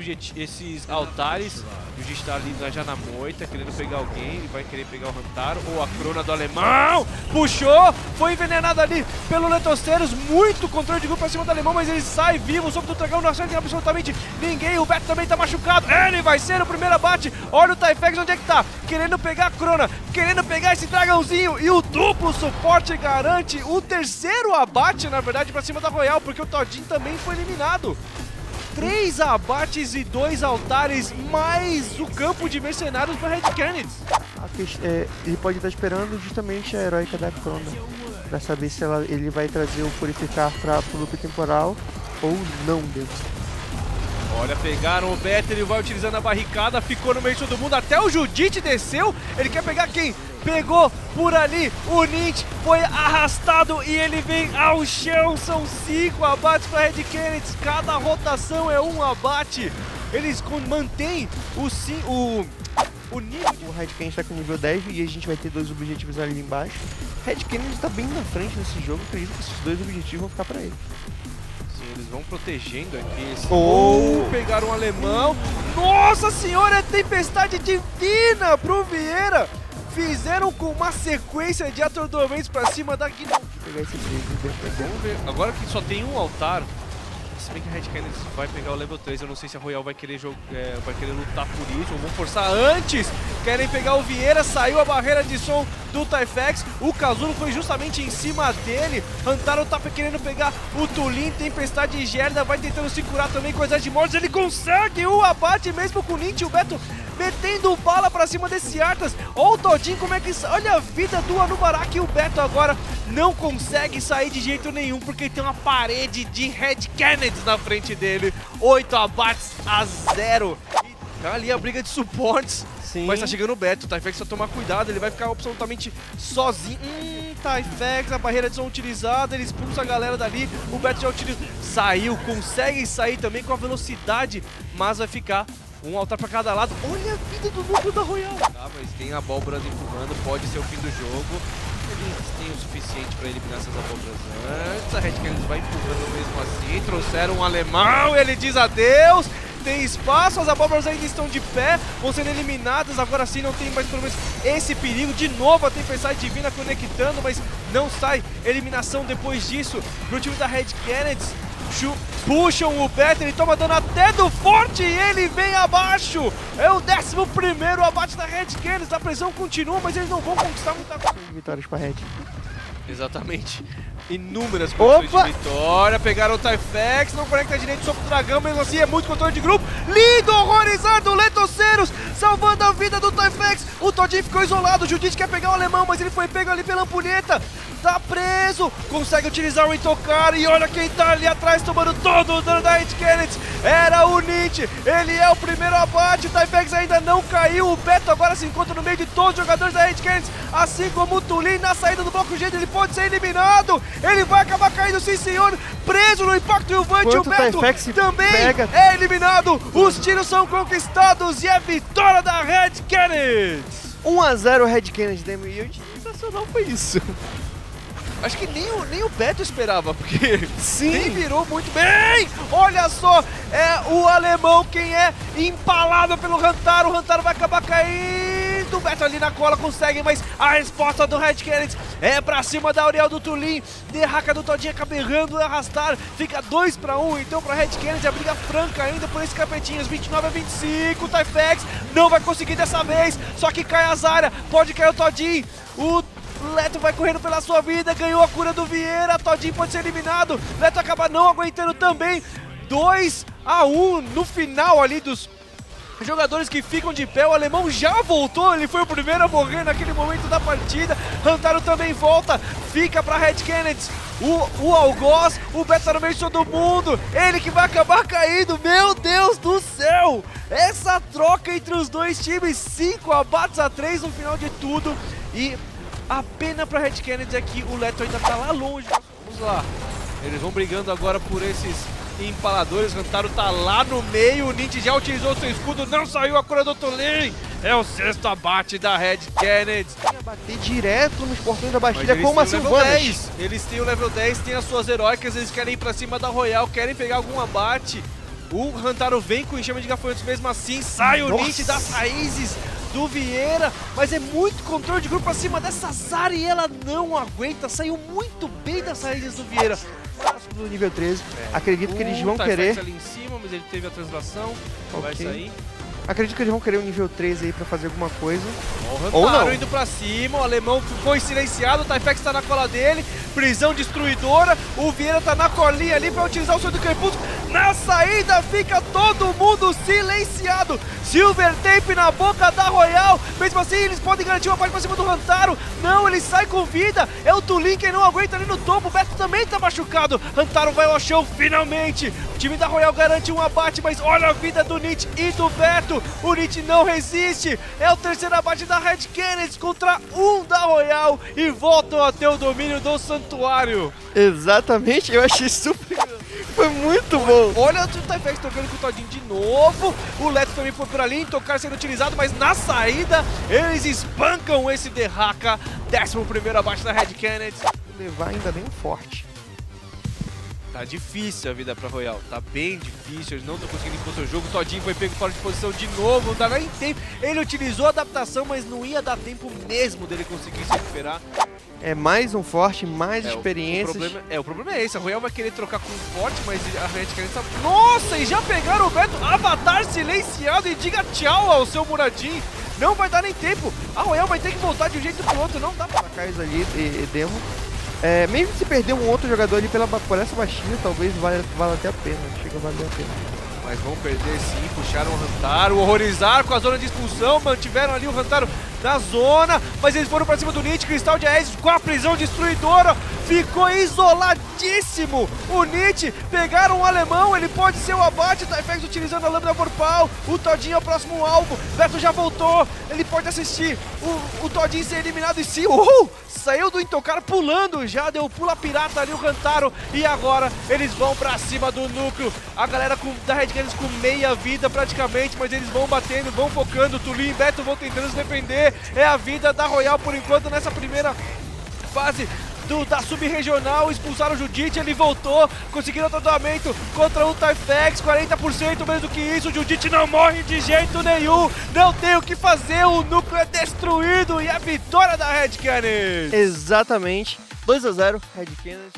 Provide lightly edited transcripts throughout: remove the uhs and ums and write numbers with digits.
esses altares. O Jiu tá ali já na moita, querendo pegar alguém. Ele vai querer pegar o Hantaro ou a Crona do alemão. Puxou, foi envenenado ali pelo Letoceiros. Muito controle de grupo pra cima do alemão, mas ele sai vivo. O soco do dragão não acerta absolutamente ninguém. O Beto também tá machucado. Ele vai ser o primeiro abate. Olha o Typhex onde é que tá. Querendo pegar a Crona, querendo pegar esse dragãozinho. E o duplo suporte garante o terceiro abate, na verdade, pra cima da Royal, porque o Todinho também foi eliminado. 3 abates e 2 altares, mais o campo de mercenários para Red Canids. Ele pode estar esperando justamente a heróica da Crona, para saber se ele vai trazer o Purificar para o loop temporal ou não dentro. Olha, pegaram o Beto, ele vai utilizando a barricada, ficou no meio de todo mundo, até o Judite desceu, ele quer pegar quem? Pegou por ali, o Nint foi arrastado e ele vem ao chão, são 5 abates para Red Canids, cada rotação é um abate, eles mantêm o nível. O Red Canids está com nível 10 e a gente vai ter 2 objetivos ali embaixo. Red Canids está bem na frente nesse jogo, acredito que esses 2 objetivos vão ficar para ele. Eles vão protegendo aqui esse... Pegaram um alemão. Nossa senhora, é tempestade divina pro Vieira. Fizeram com uma sequência de atordoamentos pra cima da Gnome. Vamos ver. Agora que só tem um altar, se bem que a Red Canids vai pegar o level 3, eu não sei se a Royal vai querer lutar por isso, ou vão forçar antes. Querem pegar o Vieira, saiu a barreira de som do Typhex, o Kazulo foi justamente em cima dele. Hantaro tá querendo pegar o Tulin, Tempestade e Gerda, vai tentando se curar também com as de mortes, ele consegue o abate mesmo com o Nint, o Beto metendo bala pra cima desse Arthas. Olha o Todinho como é que... Olha a vida do Anubarak e o Beto agora não consegue sair de jeito nenhum, porque tem uma parede de Red Canids na frente dele. 8 abates a 0. E tá ali a briga de suportes. Sim. Mas tá chegando o Beto, o Typhex vai tomar cuidado, ele vai ficar absolutamente sozinho. Typhex, a barreira de som utilizada, ele expulsa a galera dali, o Beto já utiliza, saiu, consegue sair também com a velocidade, mas vai ficar um altar pra cada lado. Olha a vida do núcleo da Royal. Tá, mas tem abóboras empurrando, pode ser o fim do jogo. Eles têm o suficiente pra eliminar essas abóboras antes, a Red Canids vai empurrando mesmo assim, trouxeram um alemão, ele diz adeus. Tem espaço, as abóboras ainda estão de pé, vão sendo eliminadas, agora sim não tem mais pelo menos esse perigo. De novo a Tempestade Divina conectando, mas não sai eliminação depois disso pro time da Red Canids. Puxam o Beto, ele toma dano até do forte e ele vem abaixo. É o 11º abate da Red Canids, a pressão continua, mas eles não vão conquistar muita coisa. Vitórias para Red. Exatamente. Inúmeras condições de vitória, pegaram o Typhex, não conecta direito sobre o dragão, mesmo assim é muito controle de grupo. Lindo, horrorizado, Letoceiros, salvando a vida do Typhex. O Todinho ficou isolado, o Judite quer pegar o alemão, mas ele foi pego ali pela ampulheta. Tá preso, consegue utilizar o Intocar e olha quem tá ali atrás tomando todo o dano da Red Canids. Era o Nint, ele é o primeiro abate, o Typhex ainda não caiu, o Beto agora se encontra no meio de todos os jogadores da Red Canids, assim como o Tulin na saída do bloco G, ele pode ser eliminado, ele vai acabar caindo, sim senhor, preso no impacto Ilvante, o Beto também é eliminado, os tiros são conquistados e é vitória da Red Canids. 1 a 0 Red Canids, e sensacional foi isso. Acho que nem o Beto esperava, porque nem virou muito bem. Olha só, é o alemão quem é empalado pelo Hantaro. O Hantaro vai acabar caindo. O Beto ali na cola consegue, mas a resposta do Red Canids é pra cima da Auriel do Tulin. Derraca do Todinho acaba errando e arrastar. Fica 2 para 1, então pra Red Canids a briga franca ainda por esse capetinhas. 29 a 25, o Typhex não vai conseguir dessa vez. Só que cai a Zarya, pode cair o Todinho. O Leto vai correndo pela sua vida, ganhou a cura do Vieira, Todinho pode ser eliminado, Leto acaba não aguentando também, 2 a 1 no final ali dos jogadores que ficam de pé. O alemão já voltou, ele foi o primeiro a morrer naquele momento da partida. Hantaro também volta, fica pra Red Canids. O Algoz, o Beto tá no meio de todo mundo, ele que vai acabar caindo, meu Deus do céu! Essa troca entre os dois times, 5 abates a 3 no final de tudo. E a pena pra Red Canids é que o Leto ainda tá lá longe. Vamos lá, eles vão brigando agora por esses empaladores. Hantaro tá lá no meio, o Nint já utilizou seu escudo, não saiu a cura do Tulin. É o 6º abate da Red Canids. Ia bater direto nos portões da Bastilha como a Sylvanas. Eles têm o level 10, têm as suas heróicas, eles querem ir pra cima da Royal, querem pegar algum abate. O Hantaro vem com enxame de gafanhotos mesmo assim, sai o Nietzsche das raízes do Vieira, mas é muito controle de grupo pra cima dessa Zara e ela não aguenta, saiu muito bem das raízes do Vieira. Do nível 13, acredito que eles vão querer... ali em cima, mas ele teve a translação, vai sair. Acredito que eles vão querer um nível 13 aí pra fazer alguma coisa. Ou não. Indo pra cima, o alemão foi silenciado, o Typhex tá na cola dele, prisão destruidora, o Vieira tá na colinha ali pra utilizar o sonho do crepúsculo. Na saída fica todo mundo silenciado. Silver Tape na boca da Royal, mesmo assim eles podem garantir uma parte pra cima do Hantaro. Não, ele sai com vida, é o Tulin quem não aguenta ali no topo, o Beto também tá machucado. Hantaro vai ao chão finalmente. O time da Royal garante um abate, mas olha a vida do Nietzsche e do Beto. O Nietzsche não resiste, é o terceiro abate da Red Kennedy contra um da Royal e voltam a ter o domínio do Santuário. Exatamente, eu achei super... Foi muito bom. Olha o Typhex tocando com o Todinho de novo, o Leto também foi por ali, tocar sendo utilizado, mas na saída eles espancam esse Derraka, 11º abate da Red Kennedy. Levar ainda bem forte. Tá difícil a vida pra Royal, tá bem difícil, eles não estão conseguindo impor seu jogo, o Todinho foi pego fora de posição de novo, não dá nem tempo, ele utilizou a adaptação, mas não ia dar tempo mesmo dele conseguir se recuperar. É mais um forte, mais experiências. O problema é esse, a Royal vai querer trocar com um forte, mas a Red Kennedy tá... Nossa, e já pegaram o Beto, Avatar silenciado e diga tchau ao seu Muradin. Não vai dar nem tempo, a Royal vai ter que voltar de um jeito pro outro, não dá pra... Kais ali, e Demo. Mesmo se perder um outro jogador ali por essa baixinha, talvez valha até a pena, chega a valer a pena. Mas vão perder sim, puxaram o Hantaro, horrorizar com a zona de expulsão, mantiveram ali o Hantaro na zona, mas eles foram pra cima do Nietzsche, Cristal de Aéreos com a prisão destruidora, ficou isoladíssimo o Nietzsche, pegaram o alemão, ele pode ser o abate, o Typhex utilizando a lâmina vorpal, o Todinho é o próximo alvo, Beto já voltou, ele pode assistir o Todinho ser eliminado e sim, saiu do Intocar pulando já, deu pula pirata ali o Hantaro e agora eles vão pra cima do núcleo, a galera da Red Kennedy com meia vida praticamente, mas eles vão batendo, vão focando, Tulin e Beto vão tentando se defender, é a vida da Royal por enquanto nessa primeira fase da sub-regional, expulsaram o Judite, ele voltou, conseguiram o tratamento contra o Typhex, 40% menos do que isso, o Judite não morre de jeito nenhum, não tem o que fazer, o núcleo é destruído e a vitória da Red Kennedy. Exatamente, 2-0, Red Kennedy.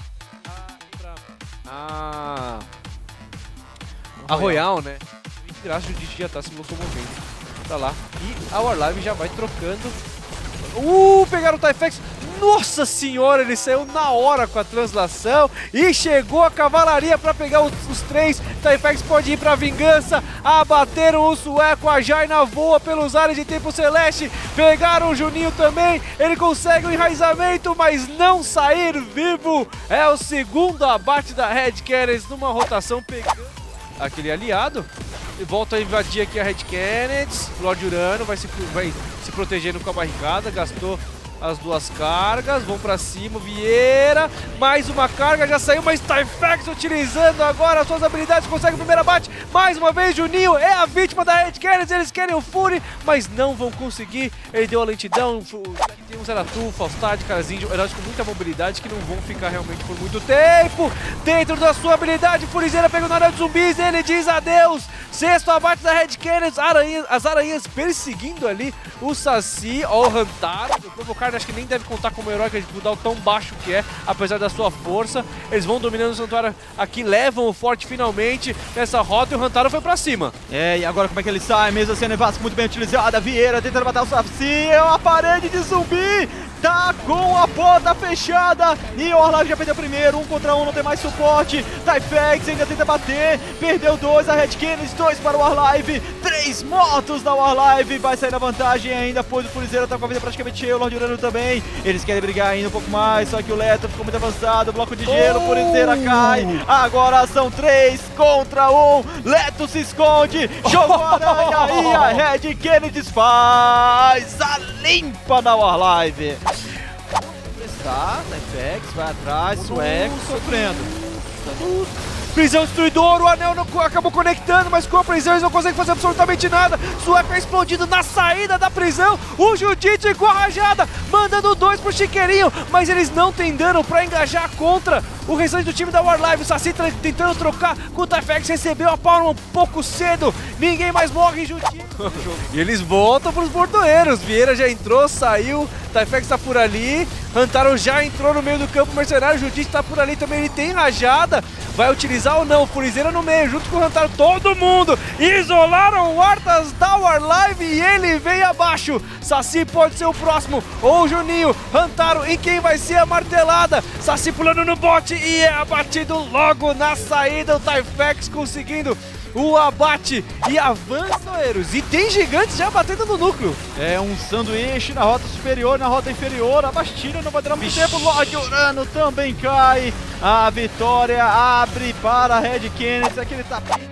A Royal, né? Graças ao Judite já tá se locomovendo. Tá lá. E a Warlive já vai trocando. Pegaram o Typhex. Nossa senhora, ele saiu na hora com a translação e chegou a cavalaria para pegar os três. Typhex pode ir para vingança. Abateram o sueco, a Jaina voa pelos ares de tempo celeste. Pegaram o Juninho também. Ele consegue o enraizamento, mas não sair vivo. É o segundo abate da Red Kennedy numa rotação pegando aquele aliado. E volta a invadir aqui a Red Kennedy. Lord Urano vai se protegendo com a barricada. Gastou as duas cargas, vão pra cima, Vieira, mais uma carga, já saiu, mas Typhex utilizando agora as suas habilidades, consegue o primeiro abate, mais uma vez Juninho é a vítima da Red Kennedy, eles querem o Fury, mas não vão conseguir, ele deu a lentidão, tem um Zeratu, Falstad, Carazinho, heróis com muita mobilidade que não vão ficar realmente por muito tempo, dentro da sua habilidade, Furizeira pega na área dos zumbis, ele diz adeus, sexto abate da Red Kennedy, as aranhas perseguindo ali o Saci, ó o Hantaro, o provocar acho que nem deve contar como herói, que o tão baixo que é, apesar da sua força. Eles vão dominando o Santuário aqui, levam o forte finalmente nessa rota e o Hantaro foi pra cima. E agora como é que ele sai? Mesmo assim a Nevasca muito bem utilizada, Vieira tentando matar o Saci, é uma parede de zumbi! Tá com a porta fechada e o Warlive já perdeu o primeiro, 1 contra 1, não tem mais suporte. Typhex ainda tenta bater, perdeu 2, a Red Kennedy, 2 para o Warlive, 3 mortos da Warlive, vai sair na vantagem ainda, pois o Furizeiro tá com a vida praticamente cheia, o Lord Urano também. Eles querem brigar ainda um pouco mais, só que o Leto ficou muito avançado, bloco de gelo, Furizeira cai. Agora são 3 contra 1, Leto se esconde, jogou a aranha e a Red Kennedy faz a limpa da Warlive. Tá, Typhex vai atrás, sueco sofrendo. Prisão Destruidor, o anel não, acabou conectando, mas com a prisão eles não conseguem fazer absolutamente nada. Sueco é explodido na saída da prisão. O Judite com a rajada, mandando 2 pro Chiqueirinho, mas eles não têm dano pra engajar contra o restante do time da Warlive. O Saci tentando trocar com o Typhex, recebeu a palma um pouco cedo. Ninguém mais morre, Judite. E eles voltam pros bordoeiros. Vieira já entrou, saiu, Typhex tá por ali. Hantaro já entrou no meio do campo mercenário, Judite tá por ali também, ele tem rajada. Vai utilizar ou não? Furizeira no meio, junto com o Hantaro, todo mundo isolaram o Arthas da Warlive e ele vem abaixo. Saci pode ser o próximo, ou o Juninho. Hantaro, e quem vai ser a martelada? Saci pulando no bote e é abatido logo na saída. O Typhex conseguindo o abate e avança, Eros. E tem gigantes já batendo no núcleo. É um sanduíche na rota superior, na rota inferior. A Bastilha não vai durar muito tempo. Lorde Urano também cai. A vitória abre para a Red Kennedy. Aquele tapinha.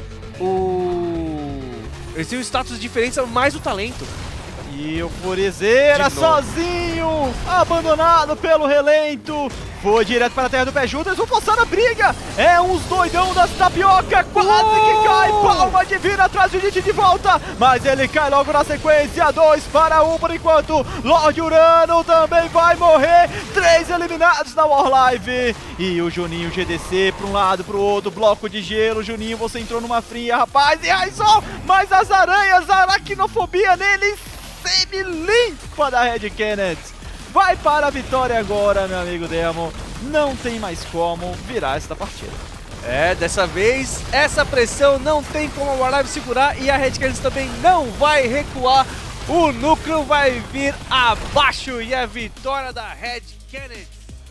Eles têm status diferentes, mais o talento. E o Furizeira sozinho, abandonado pelo relento. Foi direto para a terra do pé junto, eles vão forçar a briga. É uns doidão das tapioca, quase que cai. Palma divina atrás do Judite de volta, mas ele cai logo na sequência. 2 para 1 por enquanto. Lorde Urano também vai morrer. 3 eliminados na Warlive. E o Juninho GDC para um lado, para o outro. Bloco de gelo. Juninho, você entrou numa fria, rapaz. E Raizol, mas as aranhas, a aracnofobia neles. Semi-limpa da Red Kennedy. Vai para a vitória agora, meu amigo Demo. Não tem mais como virar esta partida. É, dessa vez, essa pressão não tem como a Warlive segurar e a Red Kennedy também não vai recuar. O núcleo vai vir abaixo e a vitória da Red Kennedy.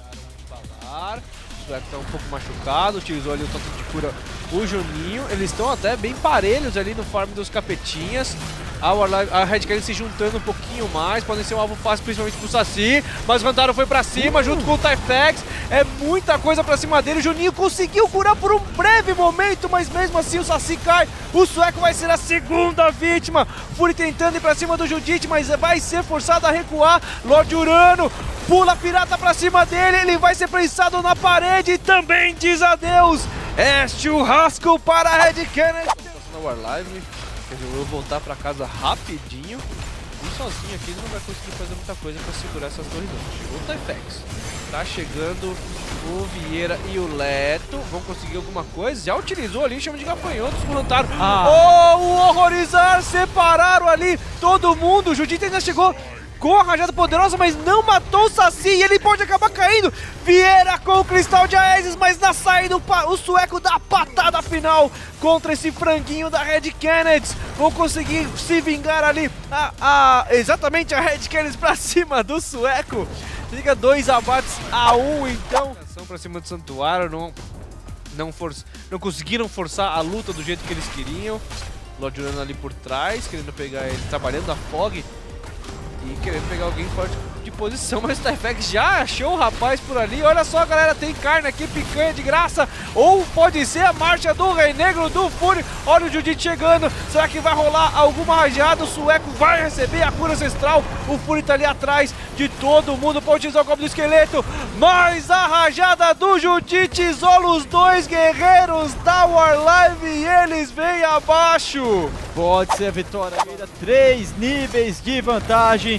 O Sueco tá um pouco machucado, utilizou ali o totem de cura o Juninho. Eles estão até bem parelhos ali no farm dos capetinhas. A Red Kennedy se juntando um pouquinho mais, podem ser um alvo fácil, principalmente pro Saci, mas o Hantaro foi pra cima junto com o Typhex, é muita coisa pra cima dele. O Juninho conseguiu curar por um breve momento, mas mesmo assim o Saci cai. O Sueco vai ser a segunda vítima. Fury tentando ir pra cima do Judite, mas vai ser forçado a recuar. Lorde Urano pula a pirata pra cima dele, ele vai ser prensado na parede e também diz adeus. É churrasco para a Red Kennedy. Na Warlive resolveu voltar pra casa rapidinho e sozinho aqui ele não vai conseguir fazer muita coisa pra segurar essas torres não. Chegou o Typhex, tá chegando o Vieira e o Leto, vão conseguir alguma coisa, já utilizou ali, chama de gafanhotos com o Hantaro. O horrorizar, separaram ali todo mundo, o Judite ainda chegou com a rajada poderosa, mas não matou o Saci e ele pode acabar caindo. Vieira com o Cristal de Aesis, mas na saída o Sueco dá a patada final contra esse franguinho da Red Kennedy. Vão conseguir se vingar ali. Exatamente a Red Kennedy pra cima do Sueco. Fica 2 abates a 1 então. Pra cima do Santuário, não conseguiram forçar a luta do jeito que eles queriam. Lorde Urano ali por trás, querendo pegar ele, trabalhando a Fog. E querendo pegar alguém forte de posição, mas o Typhex já achou o rapaz por ali. Olha só, galera, tem carne aqui, picanha de graça. Ou pode ser a marcha do Rei Negro do Fury. Olha o Judite chegando. Será que vai rolar alguma rajada? O Sueco vai receber a cura ancestral. O Fury tá ali atrás de todo mundo. Pode utilizar o golpe do esqueleto. Mas a rajada do Judite isola os 2 guerreiros da Warlive e eles vêm abaixo. Pode ser a vitória, 3 níveis de vantagem.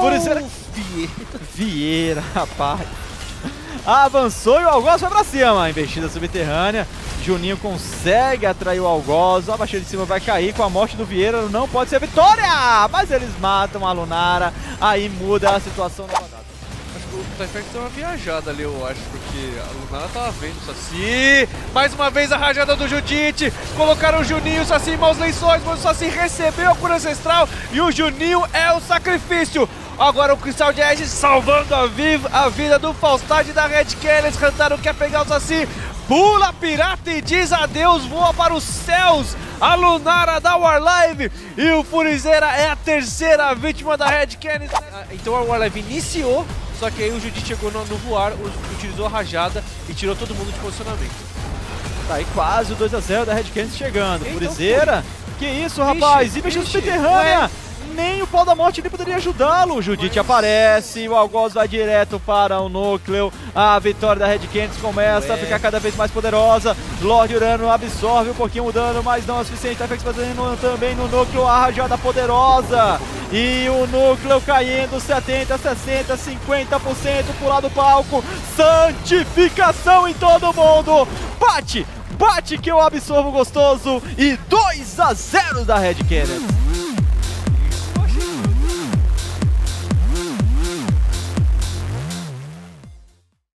Vieira, rapaz. Avançou e o Algoz foi pra cima. Investida subterrânea. Juninho consegue atrair o Algoz. A baixinha de cima vai cair com a morte do Vieira. Não pode ser a vitória. Mas eles matam a Lunara. Aí muda a situação na rodada. Acho que o Typhex deu uma viajada ali, eu acho, porque a Lunara tava vendo o Saci. Mais uma vez a rajada do Judite. Colocaram o Juninho, o Saci em maus lençóis, mas o Saci recebeu a cura ancestral e o Juninho é o sacrifício. Agora o Cristal de Aegis salvando a vida do Faustad da Red Kennedy. Hantaro quer pegar o Saci. Pula a pirata e diz adeus, voa para os céus. A Lunara da Warlive e o Furizeira é a terceira vítima da Red Kennedy. Então a Warlive iniciou, só que aí o Judite chegou no voar, utilizou a rajada e tirou todo mundo de posicionamento. Tá aí quase o 2 a 0 da Red Kennedy chegando. Furizeira? Que isso, rapaz? Investida subterrânea. nem o pau da morte nem poderia ajudá-lo. O Judite aparece, o Algoz vai direto para o núcleo. A vitória da Red Canids começa a ficar cada vez mais poderosa. Lorde Urano absorve um pouquinho o dano, mas não é o suficiente. Tá fazendo também no núcleo a rajada poderosa. E o núcleo caindo 70, 60, 50% pro lado do palco. Santificação em todo mundo. Bate que eu absorvo gostoso. E 2-0 da Red Canids.